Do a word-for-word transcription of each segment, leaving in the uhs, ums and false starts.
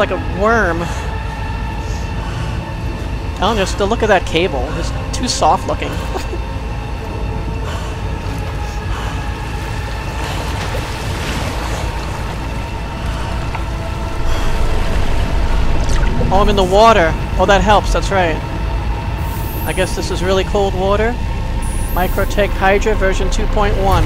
like a worm. Oh, just to look at that cable. It's too soft looking. Oh, I'm in the water. Oh, that helps. That's right. I guess this is really cold water. Microtech Hydra version two point one.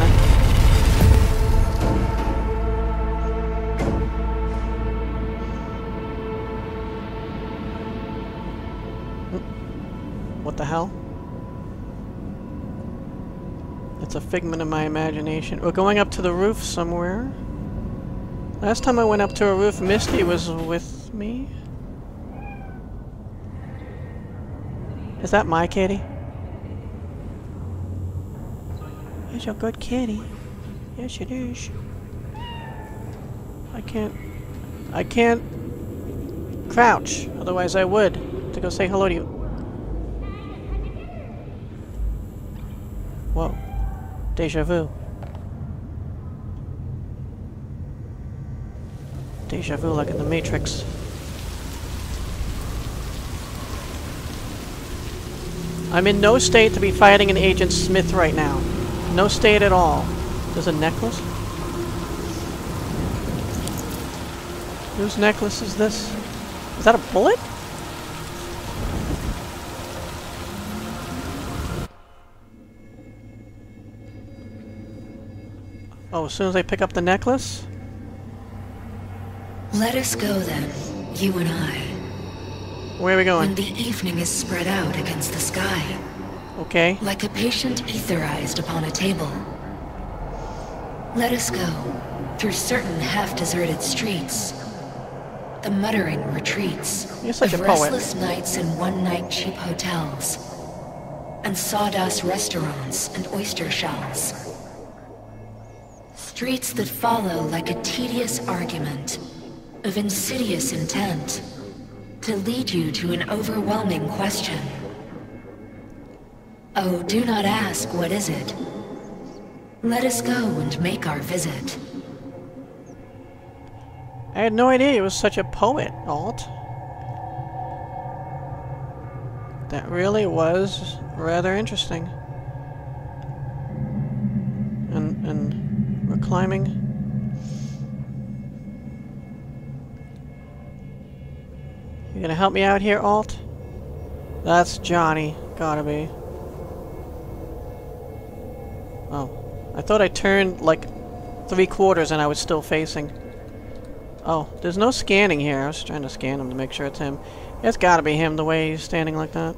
What the hell? It's a figment of my imagination. We're going up to the roof somewhere. Last time I went up to a roof, Misty was with me. Is that my kitty? It's a good kitty. Yes, it is. I can't... I can't... crouch. Otherwise I would. To go say hello to you. Whoa. Deja vu. Deja vu like in the Matrix. I'm in no state to be fighting an Agent Smith right now. No state at all. There's a necklace? Whose necklace is this? Is that a bullet? Oh, as soon as I pick up the necklace? Let us go then, you and I. Where are we going? When the evening is spread out against the sky. Okay. Like a patient etherized upon a table. Let us go through certain half-deserted streets. The muttering retreats You're such of a poet. restless nights in one-night cheap hotels. And sawdust restaurants and oyster shells. Streets that follow like a tedious argument of insidious intent to lead you to an overwhelming question. Oh, do not ask, what is it? Let us go and make our visit. I had no idea he was such a poet, Alt. That really was rather interesting. And, and we're climbing. You gonna help me out here, Alt? That's Johnny. Gotta be. Oh. I thought I turned, like, three quarters and I was still facing. Oh, there's no scanning here. I was trying to scan him to make sure it's him. It's gotta be him, the way he's standing like that.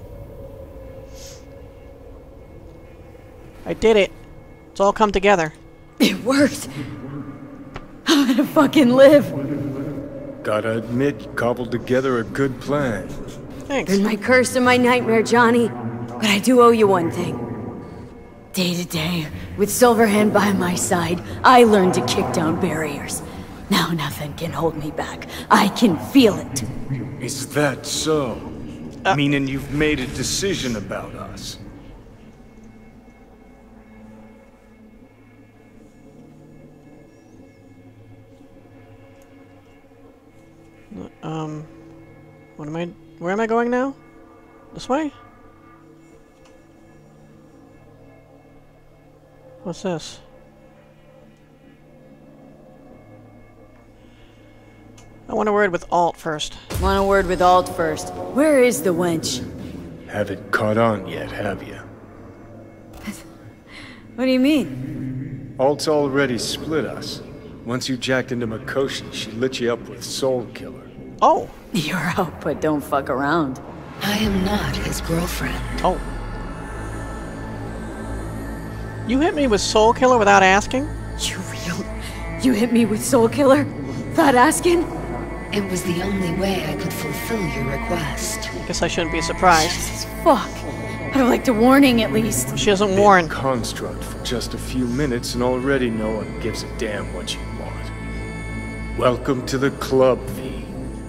I did it. It's all come together. It worked. I'm gonna fucking live. Gotta admit, you cobbled together a good plan. Thanks. You're my curse and my nightmare, Johnny. But I do owe you one thing. Day to day, with Silverhand by my side, I learned to kick down barriers. Now nothing can hold me back. I can feel it. Is that so? Uh, Meaning you've made a decision about us? Um, what am I, where am I going now? This way? What's this? I want a word with Alt first. Want a word with Alt first. Where is the wench? Haven't caught on yet, have you? What do you mean? Alt's already split us. Once you jacked into Mikoshi, she lit you up with Soul Killer. Oh! You're out, but don't fuck around. I am not his girlfriend. Oh. You hit me with Soul Killer without asking? You real? You hit me with Soul Killer? Without asking? It was the only way I could fulfill your request. Guess I shouldn't be surprised. Jesus, fuck. I'd have liked a warning at least. She doesn't warn. Construct for just a few minutes and already no one gives a damn what you want. Welcome to the club, V.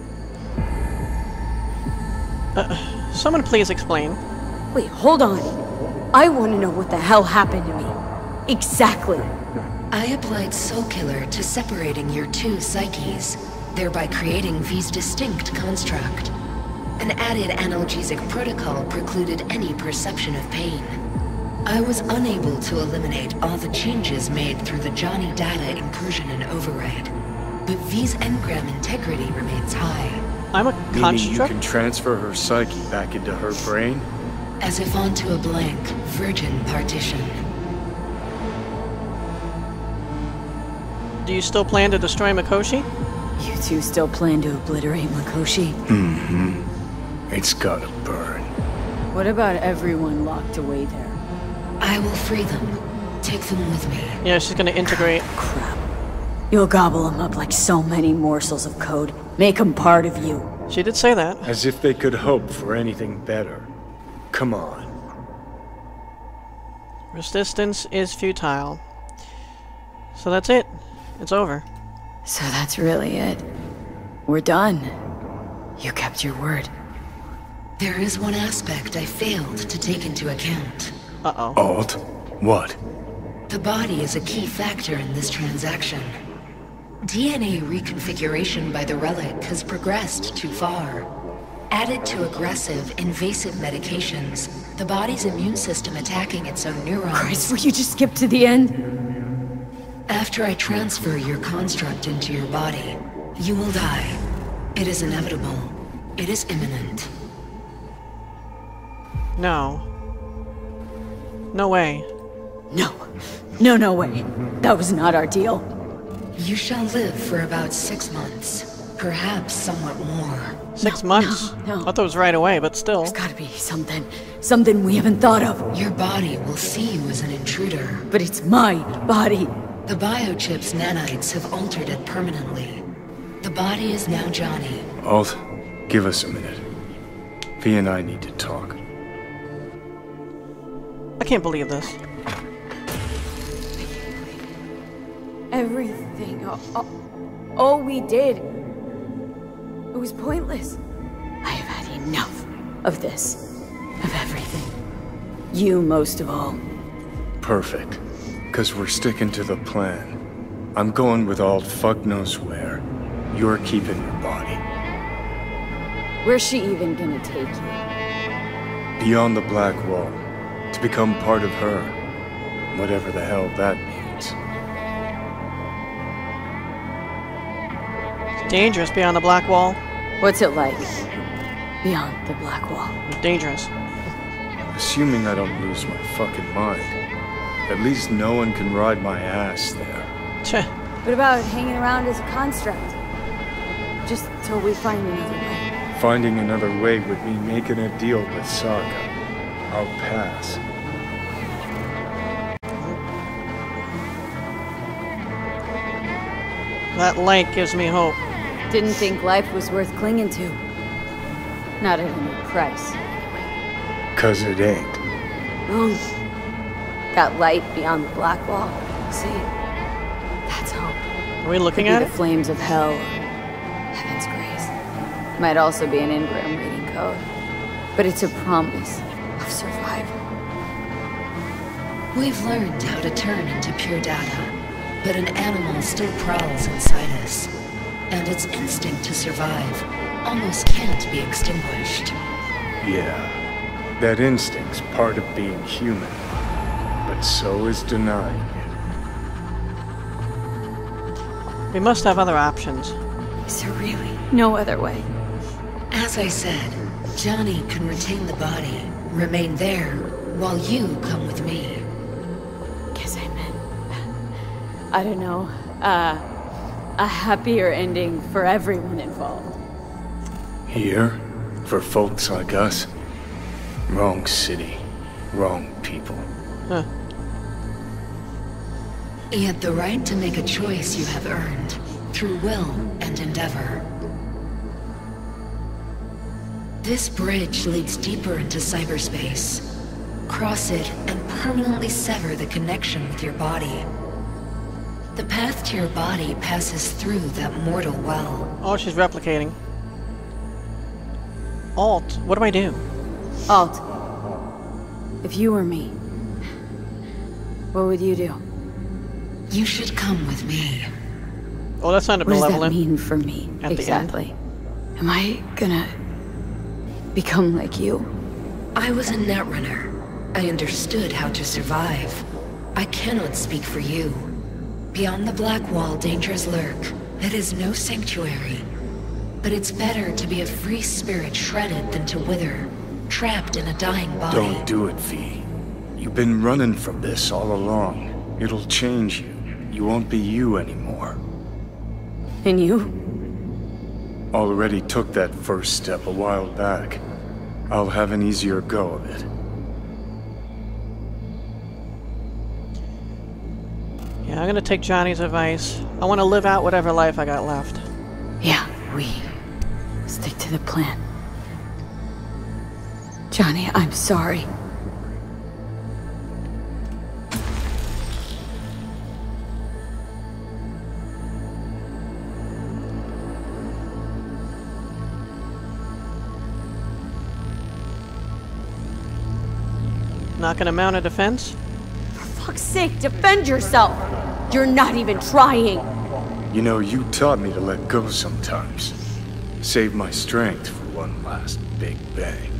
Uh, someone please explain. Wait, hold on. I want to know what the hell happened to me. Exactly. I applied Soul Killer to separating your two psyches. thereby creating V's distinct construct. An added analgesic protocol precluded any perception of pain. I was unable to eliminate all the changes made through the Johnny data incursion and override, but V's engram integrity remains high. I'm a Meaning you construct? can transfer her psyche back into her brain? As if onto a blank, virgin partition. Do you still plan to destroy Mikoshi? You two still plan to obliterate Mikoshi? Mm-hmm. It's gotta burn. What about everyone locked away there? I will free them. Take them with me. Yeah, she's gonna integrate. Crap. You'll gobble them up like so many morsels of code. Make them part of you. She did say that. As if they could hope for anything better. Come on. Resistance is futile. So that's it. It's over. So that's really it. We're done. You kept your word. There is one aspect I failed to take into account. Uh-oh. Alt? What? The body is a key factor in this transaction. D N A reconfiguration by the relic has progressed too far. Added to aggressive, invasive medications, the body's immune system attacking its own neurons. Christ, will you just skip to the end? After I transfer your construct into your body, you will die. It is inevitable. It is imminent. No. No way. No. No, no way. That was not our deal. You shall live for about six months. Perhaps somewhat more. Six No, months? no, no. I thought it was right away, but still. There's gotta be something. Something we haven't thought of. Your body will see you as an intruder. But it's my body. The biochip's nanites have altered it permanently. The body is now Johnny. Alt, give us a minute. V and I need to talk. I can't believe this. Everything. All, all, all we did. It was pointless. I have had enough of this. Of everything. You most of all. Perfect. Because we're sticking to the plan. I'm going with Alt fuck knows where. You're keeping your body. Where's she even gonna take you? Beyond the Black Wall. To become part of her. Whatever the hell that means. It's dangerous beyond the Black Wall. What's it like? Beyond the Black Wall. Dangerous. Assuming I don't lose my fucking mind. At least no one can ride my ass there. Tch. What about hanging around as a construct? Just till we find another way. Finding another way would mean making a deal with Sokka. I'll pass. That light gives me hope. Didn't think life was worth clinging to. Not at any price. Cause it ain't. Wrong. That light beyond the Black Wall. See? That's hope. Are we looking Could be at the it? flames of hell. Heaven's grace. Might also be an engram reading code. But it's a promise of survival. We've learned how to turn into pure data, but an animal still prowls inside us, and its instinct to survive almost can't be extinguished. Yeah. That instinct's part of being human. But so is denying it. We must have other options. Is there really no other way? As I said, Johnny can retain the body, remain there, while you come with me. Guess I meant... I don't know. Uh... A happier ending for everyone involved. Here? For folks like us? Wrong city. Wrong people. Huh. Yet the right to make a choice you have earned, through will and endeavor. This bridge leads deeper into cyberspace. Cross it and permanently sever the connection with your body. The path to your body passes through that mortal well. Oh, she's replicating. Alt, what do I do? Alt. If you were me, what would you do? You should come with me. Oh, that's not a What does that malevolent. mean for me, At the end. exactly? Am I gonna become like you? I was a netrunner. I understood how to survive. I cannot speak for you. Beyond the Black Wall, dangers lurk. It is no sanctuary. But it's better to be a free spirit shredded than to wither, trapped in a dying body. Don't do it, V. You've been running from this all along. It'll change you. You won't be you anymore. And you? Already took that first step a while back. I'll have an easier go of it. Yeah, I'm gonna take Johnny's advice. I want to live out whatever life I got left. Yeah, we stick to the plan. Johnny, I'm sorry. Not gonna mount a defense? For fuck's sake, defend yourself! You're not even trying! You know, you taught me to let go sometimes. Save my strength for one last big bang.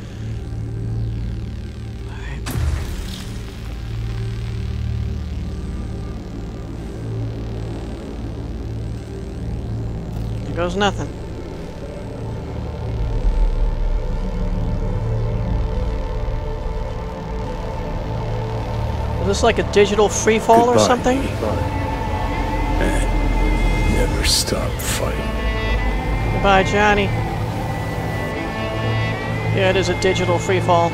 There goes nothing. Is this like a digital free fall or Goodbye, something? And never stop fighting. Goodbye, Johnny. Yeah, it is a digital free fall.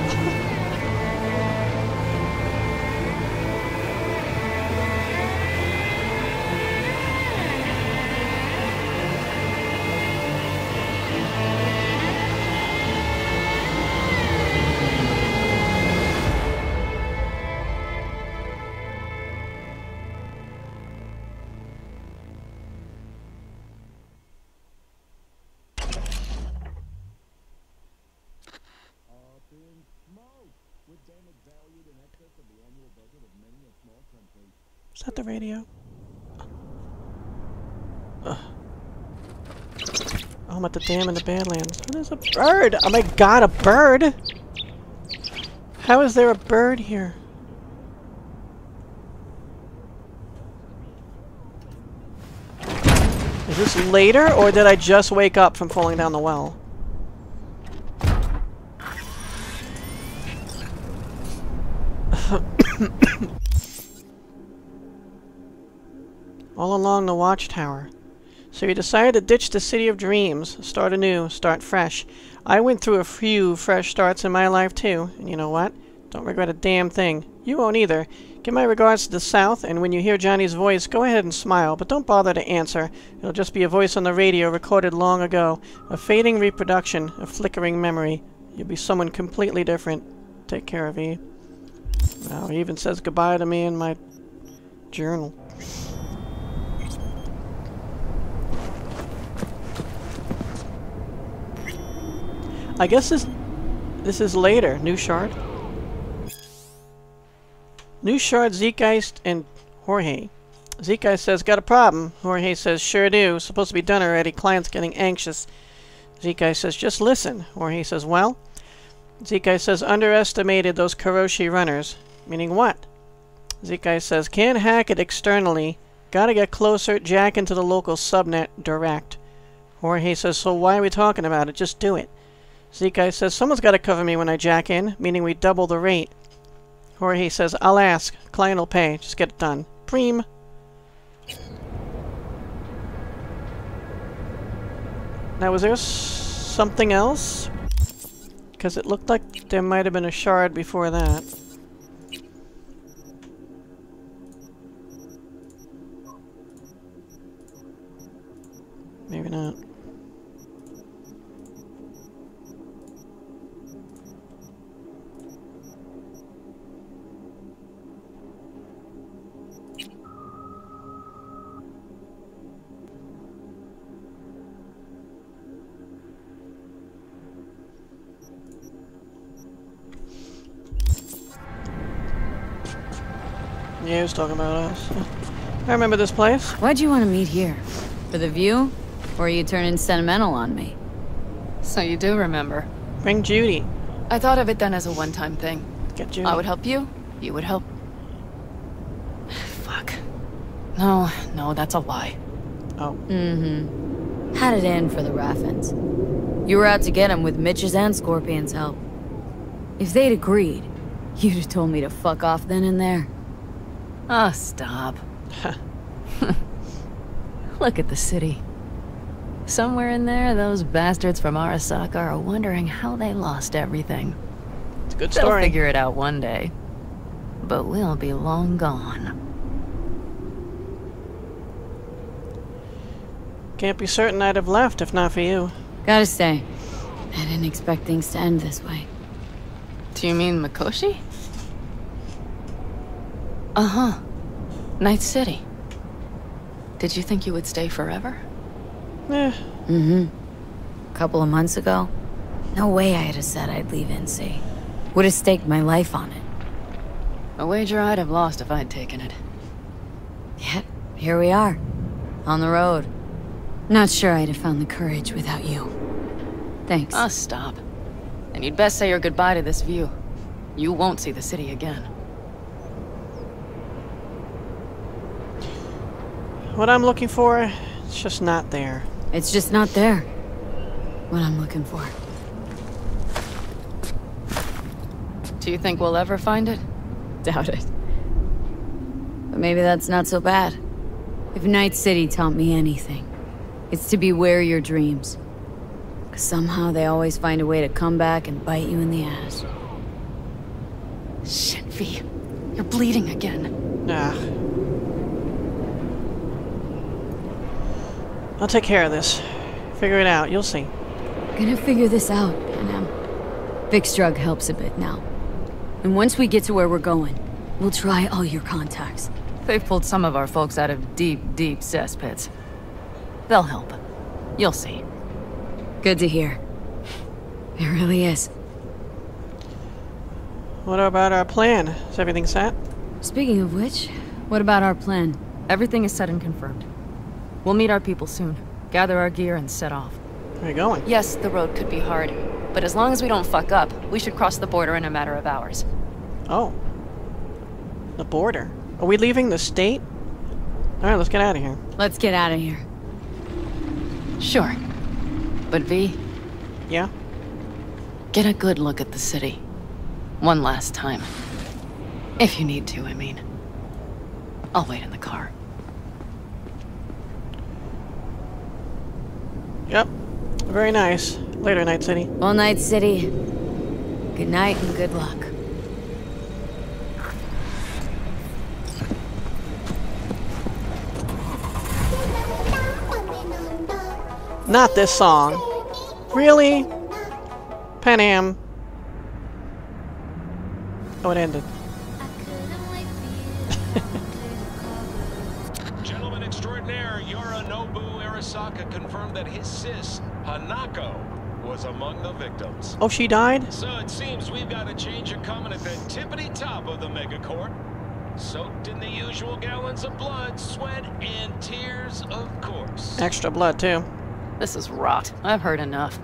Is that the radio? Ugh. Oh, I'm at the dam in the Badlands. Oh, there's a bird! Oh my god, a bird! How is there a bird here? Is this later, or did I just wake up from falling down the well? All along the watchtower. So you decided to ditch the city of dreams, start anew, start fresh. I went through a few fresh starts in my life too, and you know what? Don't regret a damn thing. You won't either. Give my regards to the South, and when you hear Johnny's voice, go ahead and smile, but don't bother to answer. It'll just be a voice on the radio recorded long ago. A fading reproduction, a flickering memory. You'll be someone completely different. Take care of E. Wow, he even says goodbye to me in my journal. I guess this this is later. New Shard. New Shard, Zeitgeist, and Jorge. Zeitgeist says, got a problem. Jorge says, sure do. Supposed to be done already. Client's getting anxious. Zeitgeist says, just listen. Jorge says, well? Zeitgeist says, underestimated those Karoshi runners. Meaning what? Zeitgeist says, can't hack it externally. Gotta get closer, jack into the local subnet direct. Jorge says, so why are we talking about it? Just do it. Zeitgeist says, someone's got to cover me when I jack in, meaning we double the rate. Jorge says, I'll ask. Client will pay. Just get it done. Preem. Now, was there s something else? Because it looked like there might have been a shard before that. Maybe not. Yeah, he was talking about us. I remember this place. Why'd you want to meet here? For the view? Or are you turning sentimental on me? So you do remember. Bring Judy. I thought of it then as a one-time thing. Get Judy. I would help you, you would help. Fuck. No, no, that's a lie. Oh. Mm-hmm. Had it in for the Raffens. You were out to get him with Mitch's and Scorpion's help. If they'd agreed, you'd have told me to fuck off then and there. Oh, stop. Look at the city. Somewhere in there, those bastards from Arasaka are wondering how they lost everything. It's a good They'll story. figure it out one day. But we'll be long gone. Can't be certain I'd have left if not for you. Gotta say, I didn't expect things to end this way. Do you mean Mikoshi? Uh-huh. Night City. Did you think you would stay forever? Eh. Mm-hmm. A couple of months ago, no way I'd have said I'd leave N C. Would have staked my life on it. A wager I'd have lost if I'd taken it. Yet, here we are. On the road. Not sure I'd have found the courage without you. Thanks. Ah, stop. And you'd best say your goodbye to this view. You won't see the city again. What I'm looking for, it's just not there. It's just not there. What I'm looking for. Do you think we'll ever find it? Doubt it. But maybe that's not so bad. If Night City taught me anything, it's to beware your dreams. 'Cause somehow they always find a way to come back and bite you in the ass. Shit, V. You're bleeding again. Ah. I'll take care of this. Figure it out, you'll see. Gonna figure this out, Panam. Vic's drug helps a bit now. And once we get to where we're going, we'll try all your contacts. They've pulled some of our folks out of deep, deep cesspits. They'll help. You'll see. Good to hear. It really is. What about our plan? Is everything set? Speaking of which, what about our plan? Everything is set and confirmed. We'll meet our people soon, gather our gear, and set off. Where are you going? Yes, the road could be hard, but as long as we don't fuck up, we should cross the border in a matter of hours. Oh. The border. Are we leaving the state? Alright, let's get out of here. Let's get out of here. Sure. But V, Yeah? get a good look at the city. One last time. If you need to, I mean. I'll wait in the car. Yep. Very nice. Later, Night City. All Night City. Good night and good luck. Not this song. Really? Panam. Oh, it ended. Gentleman extraordinaire Yorinobu Arasaka confirmed that his sis, Hanako, was among the victims. Oh, she died? So it seems we've got a change of coming at the tippity top of the megacorp. Soaked in the usual gallons of blood, sweat, and tears, of course. Extra blood, too. This is rot. I've heard enough.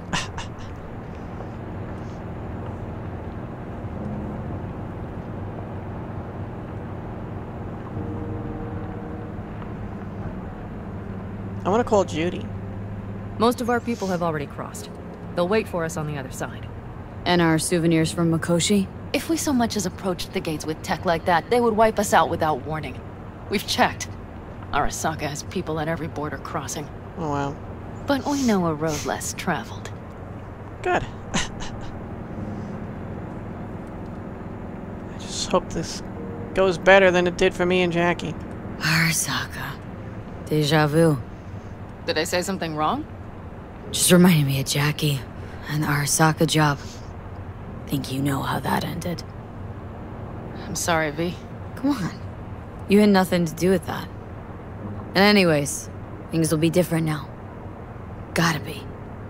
I want to call Judy. Most of our people have already crossed. They'll wait for us on the other side. And our souvenirs from Mikoshi? If we so much as approached the gates with tech like that, they would wipe us out without warning. We've checked. Arasaka has people at every border crossing. Oh, wow. But we know a road less traveled. Good. I just hope this goes better than it did for me and Jackie. Arasaka. Deja vu. Did I say something wrong? Just reminded me of Jackie and the Arasaka job. Think you know how that ended. I'm sorry, V. Come on. You had nothing to do with that. And anyways, things will be different now. Gotta be.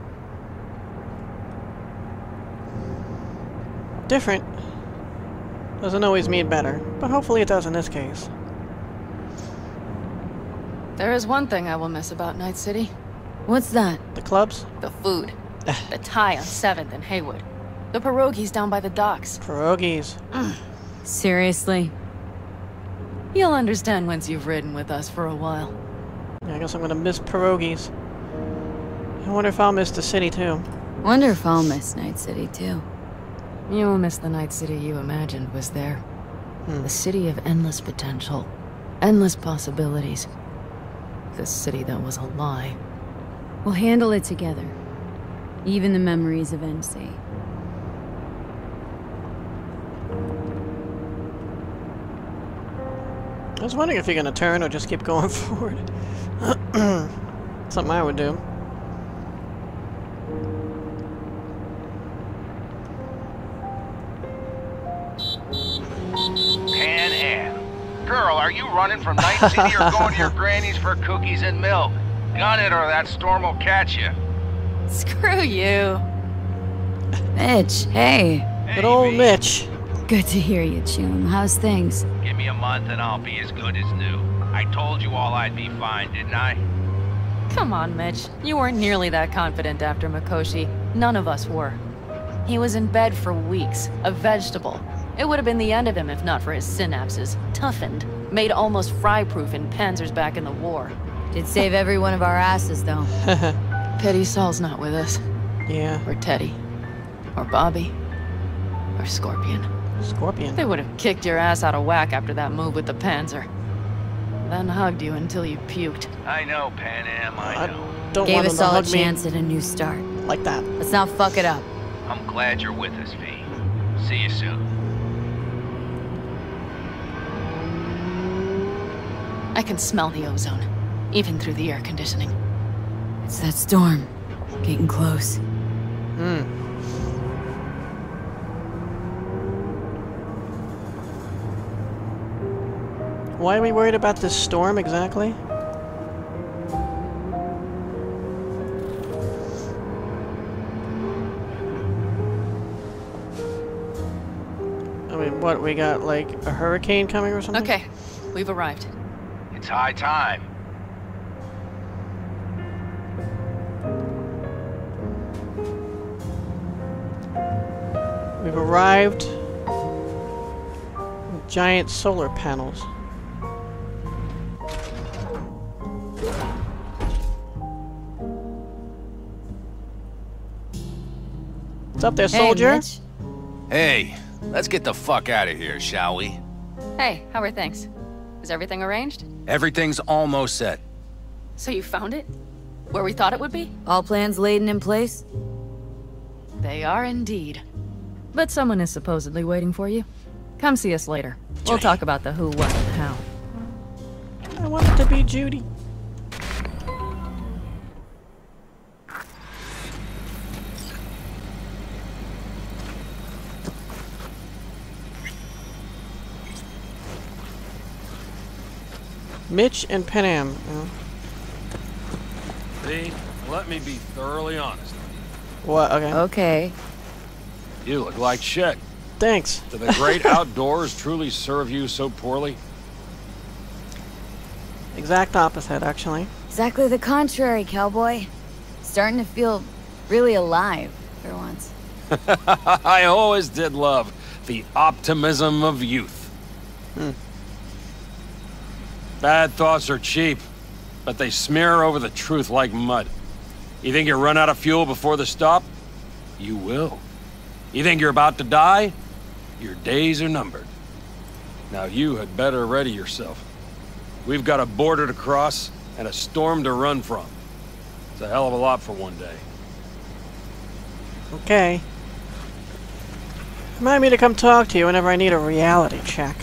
Different. Doesn't always mean better, but hopefully it does in this case. There is one thing I will miss about Night City. What's that? The clubs? The food. The Thai on seventh and Haywood. The pierogies down by the docks. Pierogies. Seriously? You'll understand once you've ridden with us for a while. Yeah, I guess I'm gonna miss pierogies. I wonder if I'll miss the city too. Wonder if I'll miss Night City too. You will miss the Night City you imagined was there. Hmm. The city of endless potential. Endless possibilities. The city that was a lie. We'll handle it together. Even the memories of N C. I was wondering if you're gonna turn or just keep going forward. Something I would do. Pan Am. Girl, are you running from Night City or going to your granny's for cookies and milk? Gun it or that storm will catch you. Screw you. Mitch, hey. Hey, Good old V. Mitch. Good to hear you, June. How's things? Give me a month and I'll be as good as new. I told you all I'd be fine, didn't I? Come on, Mitch. You weren't nearly that confident after Mikoshi. None of us were. He was in bed for weeks, a vegetable. It would have been the end of him if not for his synapses. Toughened, made almost fry-proof in panzers back in the war. Did save every one of our asses, though. Pity Saul's not with us. Yeah. Or Teddy. Or Bobby. Or Scorpion. Scorpion. They would have kicked your ass out of whack after that move with the Panzer. Then hugged you until you puked. I know, Pan Am, I I know. don't Gave want us them to all a hug me chance at a new start. like that. Let's not fuck it up. I'm glad you're with us, V. See you soon. I can smell the ozone, even through the air conditioning. It's that storm. Getting close. Hmm. Why are we worried about this storm exactly? I mean, what, we got like a hurricane coming or something? Okay, we've arrived. It's high time. We've arrived with giant solar panels. What's up there, soldier? Hey, Mitch. Hey, let's get the fuck out of here, shall we? Hey, how are things? Is everything arranged? Everything's almost set. So you found it? Where we thought it would be? All plans laid and in place? They are indeed. But someone is supposedly waiting for you. Come see us later. We'll talk about the who, what, and how. I want it to be Judy. Mitch and Pan Am. Oh. See, let me be thoroughly honest. What? Okay. Okay. You look like shit. Thanks. Do the great outdoors truly serve you so poorly? Exact opposite, actually. Exactly the contrary, cowboy. Starting to feel really alive for once. I always did love the optimism of youth. Hmm. Bad thoughts are cheap, but they smear over the truth like mud. You think you run out of fuel before the stop? You will. You think you're about to die? Your days are numbered. Now you had better ready yourself. We've got a border to cross and a storm to run from. It's a hell of a lot for one day. Okay. Remind me to come talk to you whenever I need a reality check.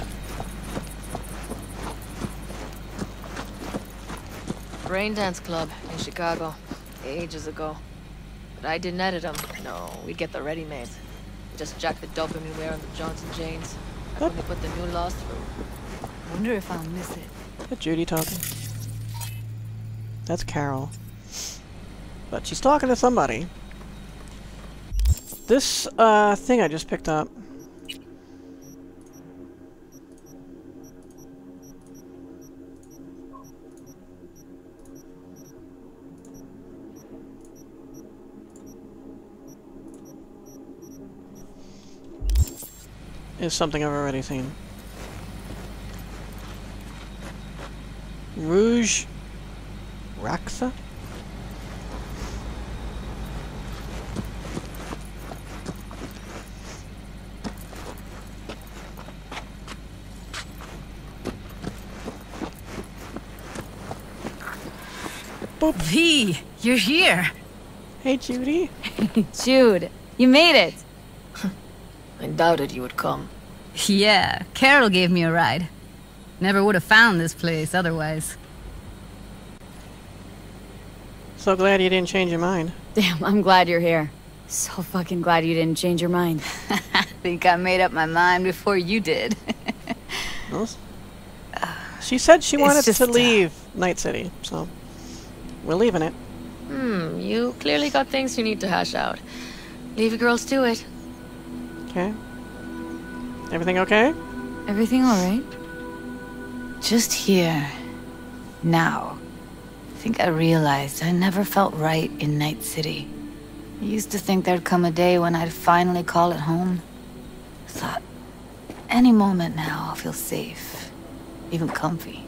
Braindance Club in Chicago, ages ago. But I didn't edit them. No, we'd get the ready-mades. Just jack the dopamine wear on the Johnson Janes. And when they put the new laws through. Wonder if I'll miss it. Is that Judy talking? That's Carol. But she's talking to somebody. This, uh, thing I just picked up. is something I've already seen. Rouge Raxa? V, you're here. Hey, Judy. Jude, you made it. I doubted you would come. Yeah, Carol gave me a ride. Never would have found this place otherwise. So glad you didn't change your mind. Damn, I'm glad you're here. So fucking glad you didn't change your mind. I think I made up my mind before you did. Well, she said she wanted just, to leave Night City, so we're leaving it. Hmm, you clearly got things you need to hash out. Leave you girls to it. Okay. Everything okay? Everything alright? Just here. Now. I think I realized I never felt right in Night City. I used to think there'd come a day when I'd finally call it home. I thought, any moment now I'll feel safe. Even comfy.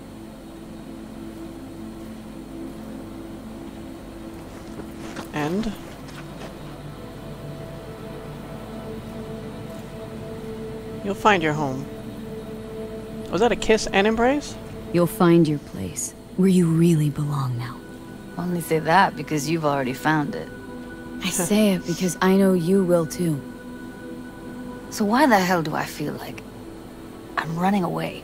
And? You'll find your home. Was that a kiss and embrace? You'll find your place, where you really belong now. Only say that because you've already found it. I say it because I know you will too. So why the hell do I feel like I'm running away?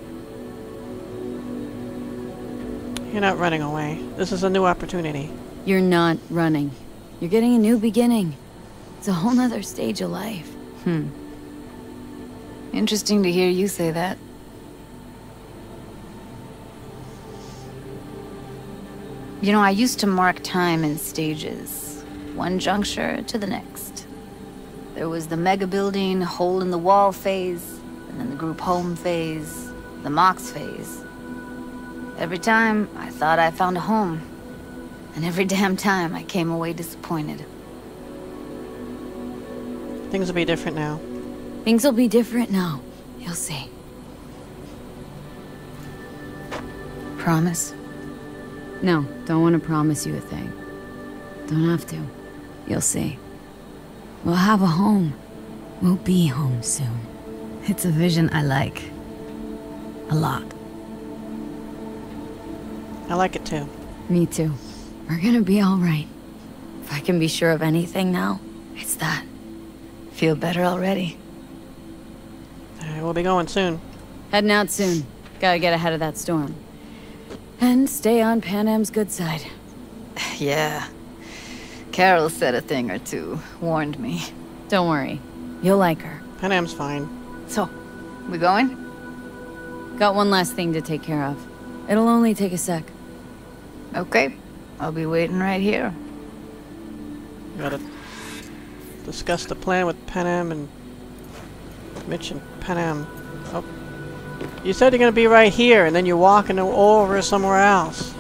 You're not running away. This is a new opportunity. You're not running. You're getting a new beginning. It's a whole nother stage of life. Hmm. Interesting to hear you say that. You know, I used to mark time in stages. One juncture to the next. There was the mega building, hole in the wall phase, and then the group home phase, the Mox phase. Every time, I thought I found a home. And every damn time, I came away disappointed. Things will be different now. Things will be different now. You'll see. Promise? No, don't want to promise you a thing. Don't have to. You'll see. We'll have a home. We'll be home soon. It's a vision I like. A lot. I like it too. Me too. We're gonna be alright. If I can be sure of anything now, it's that. Feel better already. Alright, we'll be going soon. Heading out soon. Gotta get ahead of that storm. And stay on Panam's good side. Yeah. Carol said a thing or two. Warned me. Don't worry. You'll like her. Panam's fine. So, we going? Got one last thing to take care of. It'll only take a sec. Okay. I'll be waiting right here. Gotta discuss the plan with Panam and Mitch and Panam. Oh. You said you're gonna be right here, and then you're walking over somewhere else.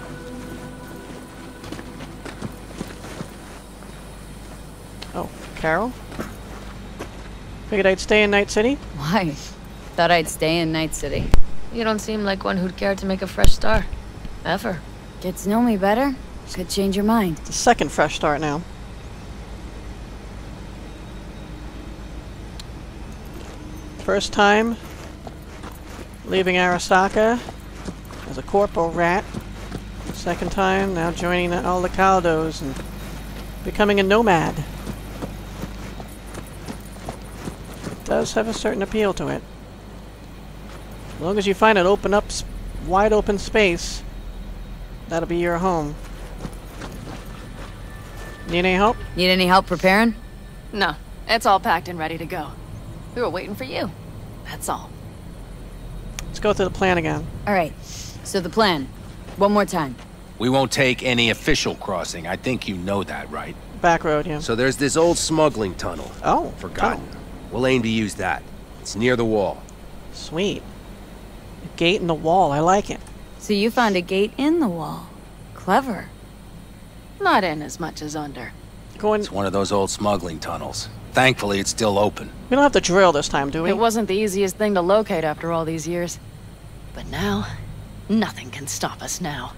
Oh, Carol? Figured I'd stay in Night City? Why? Thought I'd stay in Night City. You don't seem like one who'd care to make a fresh start. Ever. Get to know me better? Could change your mind. It's a second fresh start now. First time leaving Arasaka as a corporal rat. Second time now joining the Aldecaldos and becoming a nomad. It does have a certain appeal to it. As long as you find an open up, wide open space, that'll be your home. Need any help? Need any help preparing? No, it's all packed and ready to go. We were waiting for you. That's all. Let's go through the plan again. Alright, so the plan. One more time. We won't take any official crossing. I think you know that, right? Back road, yeah. So there's this old smuggling tunnel. Oh, forgotten. tunnel. We'll aim to use that. It's near the wall. Sweet. A gate in the wall, I like it. So you found a gate in the wall. Clever. Not in as much as under. Going. It's one of those old smuggling tunnels. Thankfully, it's still open. We don't have to drill this time, do we? It wasn't the easiest thing to locate after all these years. But now, nothing can stop us now.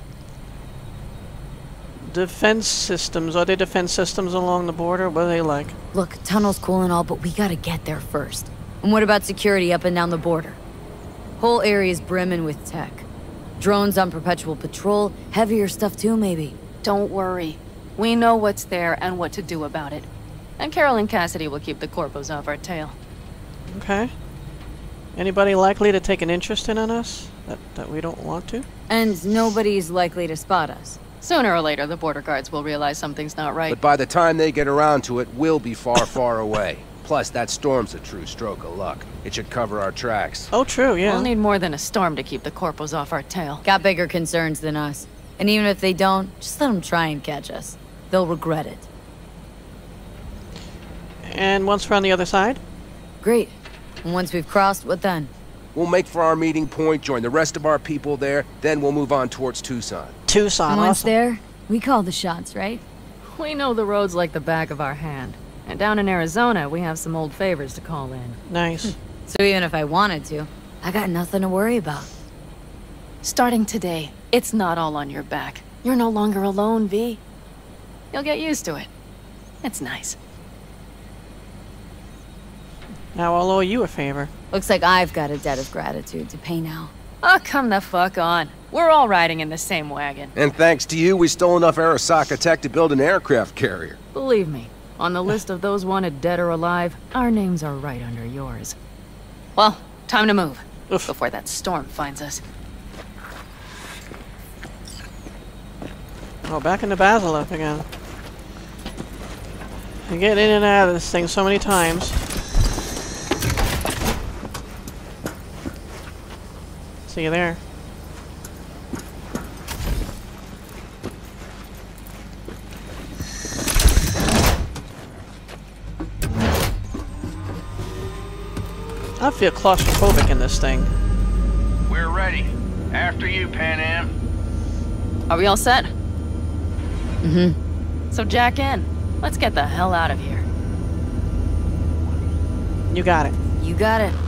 Defense systems. Are there defense systems along the border? What are they like? Look, tunnel's cool and all, but we gotta get there first. And what about security up and down the border? Whole area's brimming with tech. Drones on perpetual patrol, heavier stuff too, maybe. Don't worry. We know what's there and what to do about it. And Carol and Cassidy will keep the corpos off our tail. Okay. Anybody likely to take an interest in on us? That, that we don't want to? And nobody's likely to spot us. Sooner or later, the border guards will realize something's not right. But by the time they get around to it, we'll be far, far away. Plus, that storm's a true stroke of luck. It should cover our tracks. Oh, true, yeah. We'll need more than a storm to keep the corpos off our tail. Got bigger concerns than us. And even if they don't, just let them try and catch us. They'll regret it. And once we're on the other side? Great. And once we've crossed, what then? We'll make for our meeting point, join the rest of our people there, then we'll move on towards Tucson. Tucson, and once awesome. there, we call the shots, right? We know the roads like the back of our hand. And down in Arizona, we have some old favors to call in. Nice. So even if I wanted to, I got nothing to worry about. Starting today, it's not all on your back. You're no longer alone, V. You'll get used to it. It's nice. Now I'll owe you a favor. Looks like I've got a debt of gratitude to pay now. Oh, come the fuck on. We're all riding in the same wagon. And thanks to you, we stole enough Arasaka tech to build an aircraft carrier. Believe me, on the list of those wanted dead or alive, our names are right under yours. Well, time to move. Oof. Before that storm finds us. Oh, back into Basilisk again. I get in and out of this thing so many times. See you there. I feel claustrophobic in this thing. We're ready. After you, Pan Am. Are we all set? Mm-hmm. So jack in. Let's get the hell out of here. You got it. You got it.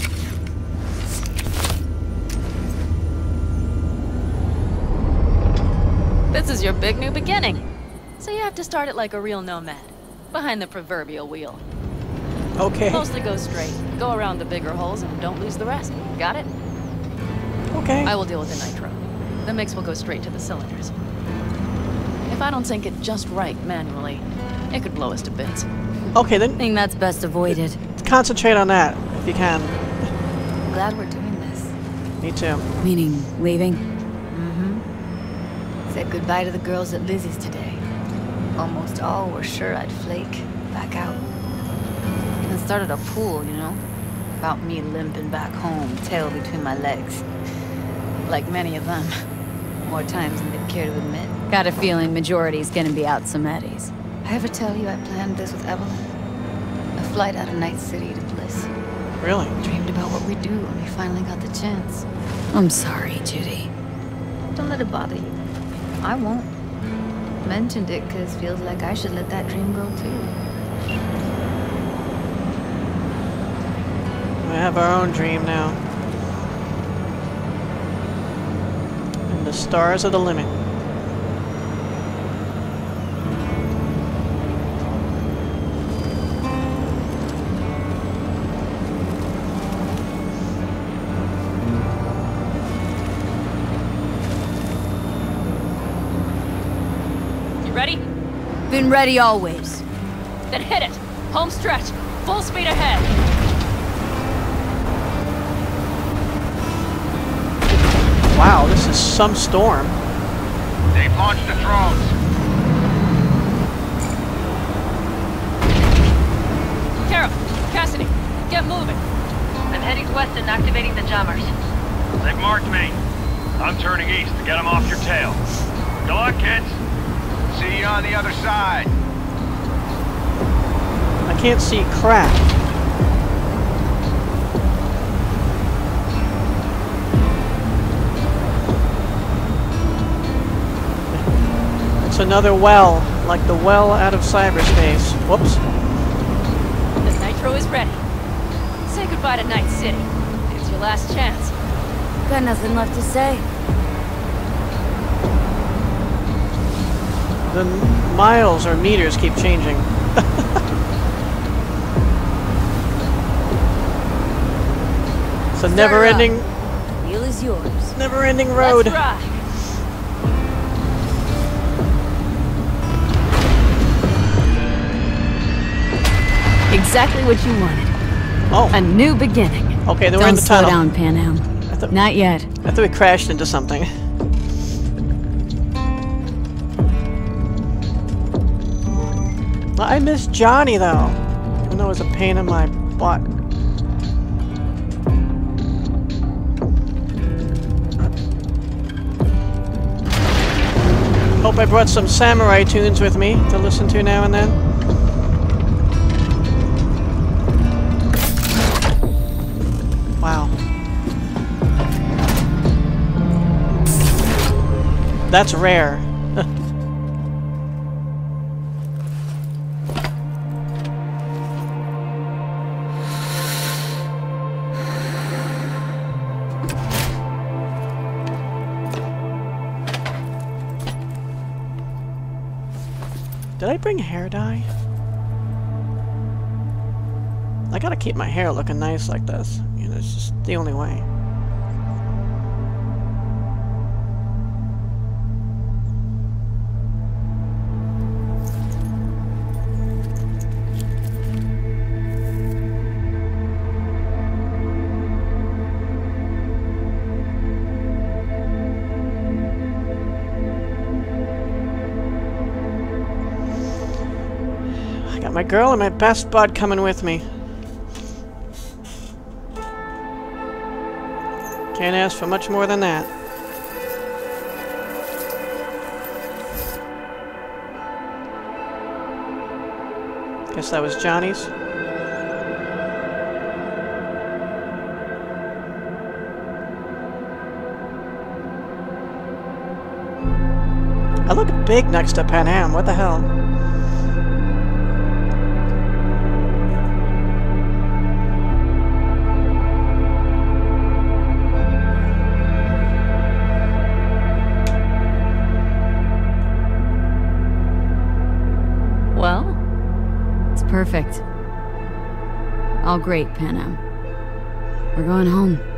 This is your big new beginning. So you have to start it like a real nomad. Behind the proverbial wheel. Okay. Mostly go straight. Go around the bigger holes and don't lose the rest. Got it? Okay. I will deal with the nitro. The mix will go straight to the cylinders. If I don't sync it just right manually, it could blow us to bits. Okay, then. I think that's best avoided. Concentrate on that, if you can. I'm glad we're doing this. Me too. Meaning, leaving? Mm-hmm. Said goodbye to the girls at Lizzie's today. Almost all were sure I'd flake. Back out. Even started a pool, you know? About me limping back home, tail between my legs. Like many of them. More times than they'd care to admit. Got a feeling majority's gonna be out some eddies. I ever tell you I planned this with Evelyn? A flight out of Night City to Bliss. Really? Dreamed about what we'd do when we finally got the chance. I'm sorry, Judy. Don't let it bother you. I won't. Mentioned it because feels like I should let that dream go too. We have our own dream now. And the stars are the limit. Ready? Been ready always. Then hit it! Home stretch! Full speed ahead! Wow, this is some storm. They've launched the drones. Carol, Cassidy, get moving. I'm heading west and activating the jammers. They've marked me. I'm turning east to get them off your tail. Good luck, kids. See you on the other side. I can't see crap. It's another well, like the well out of cyberspace. Whoops. The nitro is ready. Say goodbye to Night City. It's your last chance. Got nothing left to say. The miles or meters keep changing. It's a never-ending, The wheel is yours. never-ending road. Let's ride. Exactly what you wanted. Oh. A new beginning. Okay, then we're Don't in the slow tunnel. down, Pan Am. I thought, Not yet. I thought we crashed into something. I miss Johnny though, even though it was a pain in my butt. Hope I brought some samurai tunes with me to listen to now and then. Wow. That's rare. Did I bring hair dye? I gotta keep my hair looking nice like this. You know, it's just the only way. My girl and my best bud coming with me. Can't ask for much more than that. Guess that was Johnny's. I look big next to Pan Am. What the hell? Well? It's perfect. All great, Pan Am. We're going home.